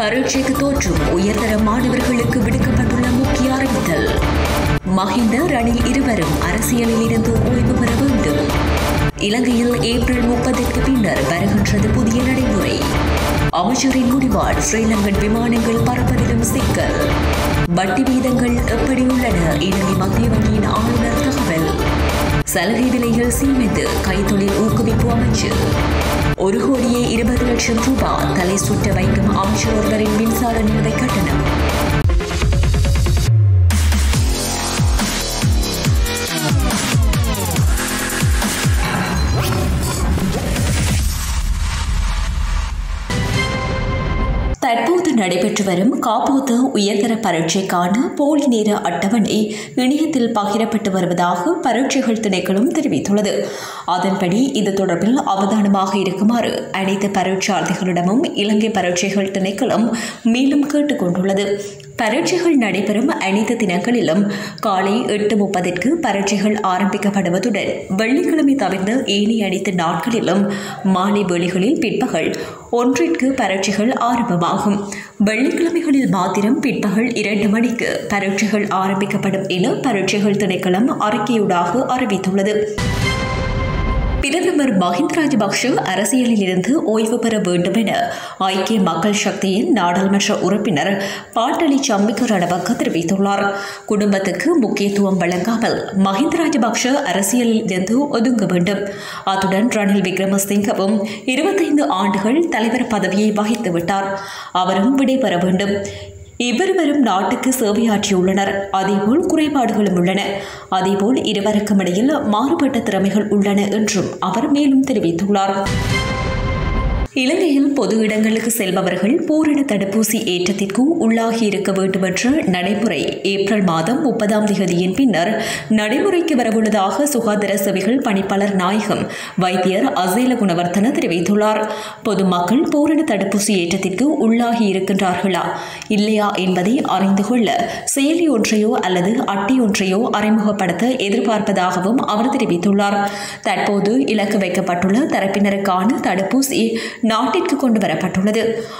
பரீட்சைக்கு தோற்றும் உயர்தர மாணவர்களுக்கு விடுக்கப்பட்டுள்ள முக்கிய அறிவித்தல். மஹிந்த ரணில் இருவரும் அரசியலில் இருந்து ஓய்வு பெற வேண்டும். இலங்கையில் ஏப்ரல் 30க்கு பின்னர் வருகின்றது புதிய நடைமுறை. அமைச்சரின் முடிவால் ஸ்ரீலங்கன் விமானங்கள் பறப்பதிலும் சிக்கல். வட்டி வீதங்கள் எப்படி உள்ளன? இலங்கை மத்திய வங்கியின் ஆளுநர் தகவல். சலுகை விலையில் சீமெந்து கைத்தொழில் ஊக்குவிப்பு அமைச்சு. 1,20,00,000 ரூபாய் தலை சுட்ட வைக்கும் அமைச்சர் ஒருவரின் மின்சார நிலுவை கட்டணம். தற்போது நடைபெற்று வரும் காப்போது உயர்தர பரீட்சைக்கான போலி நேர அட்டவணை இணையத்தில் பகிரப்பட்டு வருவதாக பரீட்சைகள் திணைக்களம் தெரிவித்துள்ளது. அதன்படி இது தொடர்பில் அவதானமாக இருக்குமாறு அனைத்து பரீட்சார்த்திகளிடமும் இலங்கை பரீட்சைகள் திணைக்களம் மேலும் கேட்டுக் கொண்டுள்ளது. பரீட்சைகள் நடைபெறும் அனைத்து தினங்களிலும் காலை 8:30க்கு பரீட்சைகள் ஆரம்பிக்கப்படுவதுடன் வெள்ளிக்கிழமை தவிர்த்த ஏனைய அனைத்து நாட்களிலும் மாலை வேளைகளில் பிற்பகல் 1ற்கு பரீட்சைகள் ஆரம்பமாகும். வெள்ளிக்கிழமைகளில் மாத்திரம் பிற்பகல் 2 மணிக்கு பரீட்சைகள் ஆரம்பிக்கப்படும் என பரீட்சைகள் திணைக்களம் அறிக்கையூடாக அறிவித்துள்ளது. பிரதமர் மஹிந்த ராஜபக்ஷ அரசியலில் இருந்து ஓய்வு பெற வேண்டும் என ஐக்கிய மக்கள் சக்தியின் நாடாளுமன்ற உறுப்பினர் பாட்டலி சம்பிக்க ரணபக்க தெரிவித்துள்ளார். குடும்பத்துக்கு முக்கியத்துவம் வழங்காமல் மஹிந்த ராஜபக்ஷ அரசியலில் இருந்து ஒதுங்க வேண்டும். அத்துடன் ரணில் விக்ரமசிங்கவும் 25 ஆண்டுகள் தலைவர் பதவியை வகித்துவிட்டார். அவரும் விடைபெற வேண்டும். இவ்விருவரும் நாட்டுக்கு சேவையாற்றியுள்ளனர். அதேபோல் குறைபாடுகளும் உள்ளன. அதேபோல் இருவருக்கும் இடையில் மாறுபட்ட திறமைகள் உள்ளன என்றும் அவர் மேலும் தெரிவித்துள்ளார். இலங்கையில் பொது இடங்களுக்கு செல்பவர்கள் பூரண தடுப்பூசி ஏற்றத்திற்கு உள்ளாகி இருக்க வேண்டும் என்ற நடைமுறை ஏப்ரல் மாதம் 30ஆம் தேதியின் பின்னர் நடைமுறைக்கு வரவுள்ளதாக சுகாதார சேவைகள் பணிப்பாளர் நாயகம் வைத்தியர் அசேல குணவர்த்தன தெரிவித்துள்ளார். பொதுமக்கள் பூரண தடுப்பூசி ஏற்றத்திற்கு உள்ளாகி இருக்கின்றார்களா இல்லையா என்பதை அறிந்து கொள்ள செயலி ஒன்றையோ அல்லது அட்டை ஒன்றையோ அறிமுகப்படுத்த எதிர்பார்ப்பதாகவும் அவர் தெரிவித்துள்ளார். தற்போது இலக்கு வைக்கப்பட்டுள்ள தரப்பினருக்கான தடுப்பூசி நாட்டிற்கு கொண்டு வரப்பட்டுள்ளது.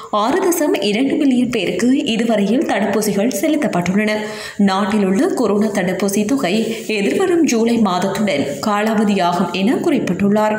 6.2 மில்லியன் பேருக்கு இதுவரையில் தடுப்பூசிகள் செலுத்தப்பட்டுள்ளன. நாட்டில் உள்ள கொரோனா தடுப்பூசி தொகை எதிர்வரும் ஜூலை மாதத்துடன் காலாவதியாகும் என குறிப்பிட்டுள்ளார்.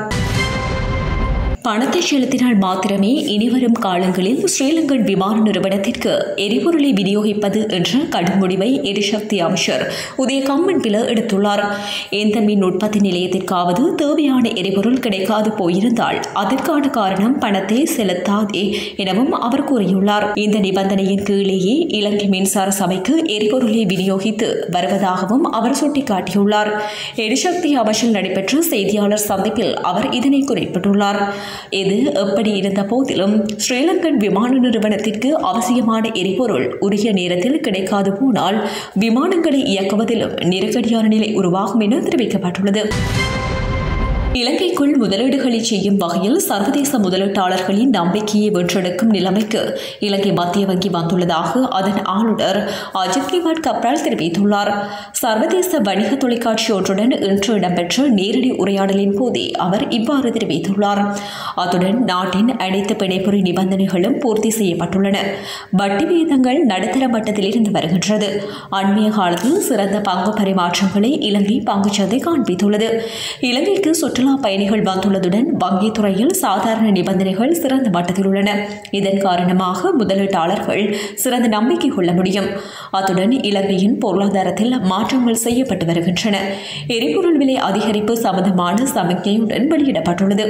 பணத்தை செலுத்தினால் மாத்திரமே இனிவரும் காலங்களில் ஸ்ரீலங்கன் விமான நிறுவனத்திற்கு எரிபொருளை விநியோகிப்பது என்ற கடும் முடிவை எரிசக்தி அமைச்சர் உதய கம்மன்பில எடுத்துள்ளார். எந்த மின் உற்பத்தி நிலையத்திற்காவது தேவையான எரிபொருள் கிடைக்காது போயிருந்தால் அதற்கான காரணம் பணத்தை செலுத்தாதே எனவும் அவர் கூறியுள்ளார். இந்த நிபந்தனையின் கீழேயே இலங்கை மின்சார சபைக்கு எரிபொருளை விநியோகித்து வருவதாகவும் அவர் சுட்டிக்காட்டியுள்ளார். எரிசக்தி அமைச்சில் நடைபெற்ற செய்தியாளர் சந்திப்பில் அவர் இதனை குறிப்பிட்டுள்ளார். இது எப்படி இருந்த போதிலும் ஸ்ரீலங்கன் விமான நிறுவனத்திற்கு அவசியமான எரிபொருள் உரிய நேரத்தில் கிடைக்காது போனால் விமானங்களை இயக்குவதிலும் நெருக்கடியான நிலை உருவாகும் என தெரிவிக்கப்பட்டுள்ளது. இலங்கைக்குள் முதலீடுகளை செய்யும் வகையில் சர்வதேச முதலீட்டாளர்களின் நம்பிக்கையை வென்றெடுக்கும் நிலைமைக்கு இலங்கை மத்திய வங்கி வந்துள்ளதாக அதன் ஆளுநர் அஜித் கிவாட் கப்ரால் தெரிவித்துள்ளார். சர்வதேச வணிக தொலைக்காட்சி ஒன்றுடன் இன்று இடம்பெற்ற நேரடி உரையாடலின் போதே அவர் இவ்வாறு தெரிவித்துள்ளார். அத்துடன் நாட்டின் அனைத்து பிணைப்புரி நிபந்தனைகளும் பூர்த்தி செய்யப்பட்டுள்ளன. வட்டி விகிதங்கள் நடுத்தர மட்டத்தில் இருந்து வருகின்றது. அண்மைய காலத்தில் சிறந்த பங்கு பரிமாற்றங்களை இலங்கை பங்குச்சந்தை காண்பித்துள்ளது. இலங்கைக்கு சுற்றுலா பயணிகள் வந்துள்ளதுடன் வங்கித் துறையில் சாதாரண நிபந்தனைகள் சிறந்த மட்டத்தில் உள்ளன. இதன் காரணமாக முதலீட்டாளர்கள் சிறந்த நம்பிக்கை கொள்ள முடியும். அத்துடன் இலங்கையின் பொருளாதாரத்தில் மாற்றங்கள் செய்யப்பட்டு வருகின்றன. எரிபொருள் விலை அதிகரிப்பு சம்பந்தமான சமிக்ஞையுடன் வெளியிடப்பட்டுள்ளது.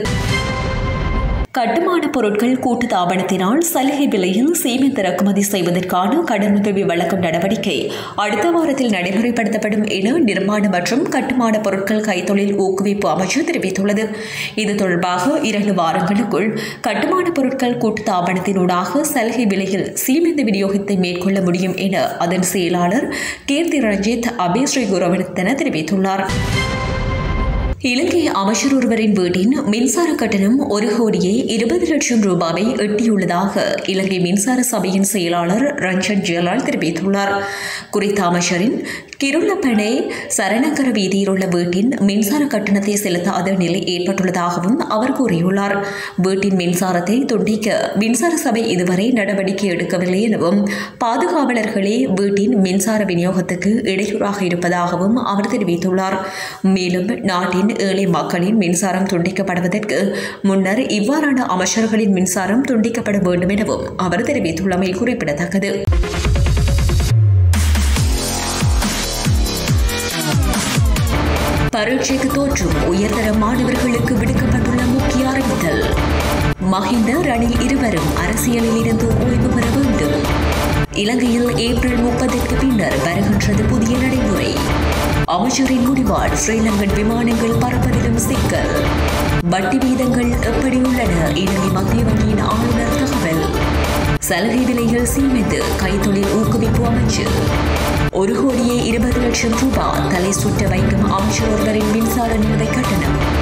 கட்டுமான பொருட்கள் கூட்டு தாபனத்தினால் சலுகை விலையில் சீமெந்து இறக்குமதி செய்வதற்கான கடனுதவி வழங்கும் நடவடிக்கை அடுத்த வாரத்தில் நடைமுறைப்படுத்தப்படும் என நிர்மாண மற்றும் கட்டுமான பொருட்கள் கைத்தொழில் ஊக்குவிப்பு அமைச்சு தெரிவித்துள்ளது. இது தொடர்பாக 2 வாரங்களுக்குள் கட்டுமான பொருட்கள் கூட்டு தாபனத்தினூடாக சலுகை விலையில் சீமெந்து விநியோகத்தை மேற்கொள்ள முடியும் என அதன் செயலாளர் கீர்த்தி ரஞ்சித் அபிஸ்ரீ குரவர்த்தன தெரிவித்துள்ளார். இலங்கை அமைச்சர் ஒருவரின் வீட்டின் மின்சார கட்டணம் 1,20,00,000 ரூபாவை எட்டியுள்ளதாக இலங்கை மின்சார சபையின் செயலாளர் ரஞ்சன் ஜெயலால் தெரிவித்துள்ளார். குறித்த அமைச்சரின் கிருளப்பனை சரணங்கர வீதியில் உள்ள வீட்டின் மின்சார கட்டணத்தை செலுத்தாத நிலை ஏற்பட்டுள்ளதாகவும் அவர் கூறியுள்ளார். வீட்டின் மின்சாரத்தை துண்டிக்க மின்சார சபை இதுவரை நடவடிக்கை எடுக்கவில்லை எனவும் பாதுகாவலர்களே வீட்டின் மின்சார விநியோகத்துக்கு இடையூறாக இருப்பதாகவும் அவர் தெரிவித்துள்ளார். மேலும் நாட்டின் ஏழை மக்களின் மின்சாரம் துண்டிக்கப்படுவதற்கு முன்னர் இவ்வாறான அமைச்சர்களின் மின்சாரம் துண்டிக்கப்பட வேண்டும் எனவும் அவர் தெரிவித்துள்ளமை குறிப்பிடத்தக்கது. பரீட்சைக்கு தோற்றும் உயர்தர மாணவர்களுக்கு விடுக்கப்பட்டுள்ள முக்கிய அறிவித்தல். மஹிந்த ரணில் இருவரும் அரசியலில் இருந்து ஓய்வு பெற வேண்டும். இலங்கையில் ஏப்ரல் 30க்கு பின்னர் வருகின்றது புதிய நடைமுறை. அமைச்சரின் முடிவால் ஸ்ரீலங்கன் விமானங்கள் பறப்பதிலும் சிக்கல். வட்டி வீதங்கள் எப்படி உள்ளன? இலங்கை மத்திய வங்கியின் ஆளுநர் தகவல். சலுகை விலைகள் சீமெந்து கைத்தொழில் ஊக்குவிப்பு அமைச்சு. 1,20,00,000 ரூபாய் தலை சுற்ற வைக்கும் அமைச்சர் ஒருவரின் மின்சார நிலுவை கட்டணம்.